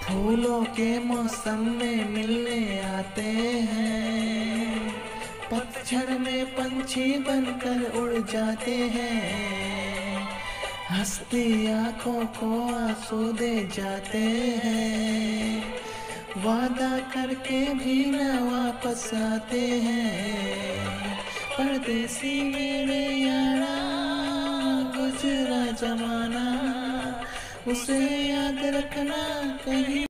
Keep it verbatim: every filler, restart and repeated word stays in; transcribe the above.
फूलों के मौसम में मिलने आते हैं, पतझड़ में पंछी बनकर उड़ जाते हैं, हंसती आंखों को आंसू दे जाते हैं, वादा करके भी न वापस आते हैं। परदेसी मेरे यारा, गुजरा जमाना, उसे याद रखना कहीं